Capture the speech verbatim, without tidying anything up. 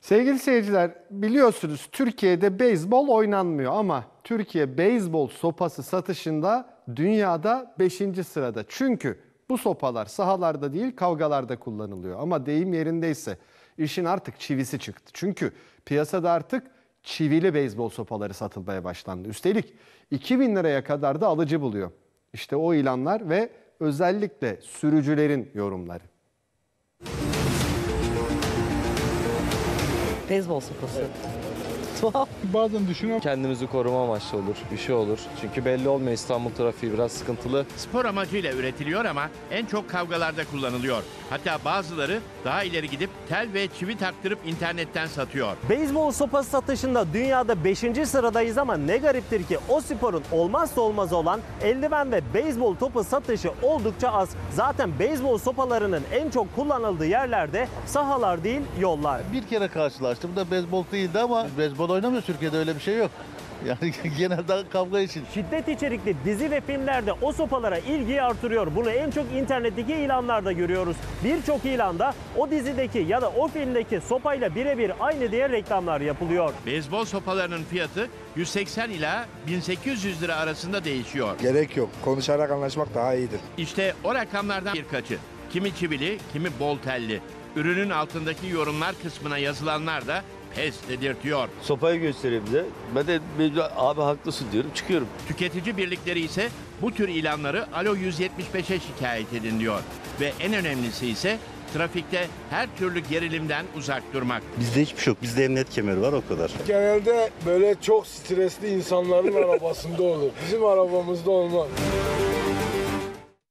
Sevgili seyirciler, biliyorsunuz Türkiye'de beyzbol oynanmıyor ama Türkiye beyzbol sopası satışında dünyada beşinci sırada. Çünkü bu sopalar sahalarda değil kavgalarda kullanılıyor. Ama deyim yerindeyse işin artık çivisi çıktı. Çünkü piyasada artık çivili beyzbol sopaları satılmaya başlandı. Üstelik iki bin liraya kadar da alıcı buluyor. İşte o ilanlar ve özellikle sürücülerin yorumları. Beyzbol sopası. Evet. Bazen düşünüyorum. Kendimizi koruma amaçlı olur, bir şey olur. Çünkü belli olmuyor, İstanbul trafiği biraz sıkıntılı. Spor amacıyla üretiliyor ama en çok kavgalarda kullanılıyor. Hatta bazıları daha ileri gidip tel ve çivi taktırıp internetten satıyor. Beyzbol sopası satışında dünyada beşinci sıradayız ama ne gariptir ki o sporun olmazsa olmazı olan eldiven ve beyzbol topu satışı oldukça az. Zaten beyzbol sopalarının en çok kullanıldığı yerlerde sahalar değil yollar. Bir kere karşılaştım. Bu da beyzbol değildi ama beyzbol oynamıyor Türkiye'de, öyle bir şey yok. Yani genelde kavga için. Şiddet içerikli dizi ve filmlerde o sopalara ilgiyi artırıyor. Bunu en çok internetteki ilanlarda görüyoruz. Birçok ilanda o dizideki ya da o filmdeki sopayla birebir aynı diye reklamlar yapılıyor. Beyzbol sopalarının fiyatı yüz seksen ila bin sekiz yüz lira arasında değişiyor. Gerek yok. Konuşarak anlaşmak daha iyidir. İşte o rakamlardan birkaçı. Kimi çivili, kimi bol telli. Ürünün altındaki yorumlar kısmına yazılanlar da pes dedirtiyor. Sopayı gösteriyor bize. Ben de abi haklısın diyorum, çıkıyorum. Tüketici birlikleri ise bu tür ilanları Alo yüz yetmiş beşe şikayet edin diyor. Ve en önemlisi ise trafikte her türlü gerilimden uzak durmak. Bizde hiçbir şey yok. Bizde emniyet kemeri var, o kadar. Genelde böyle çok stresli insanların arabasında olur. Bizim arabamızda olmaz.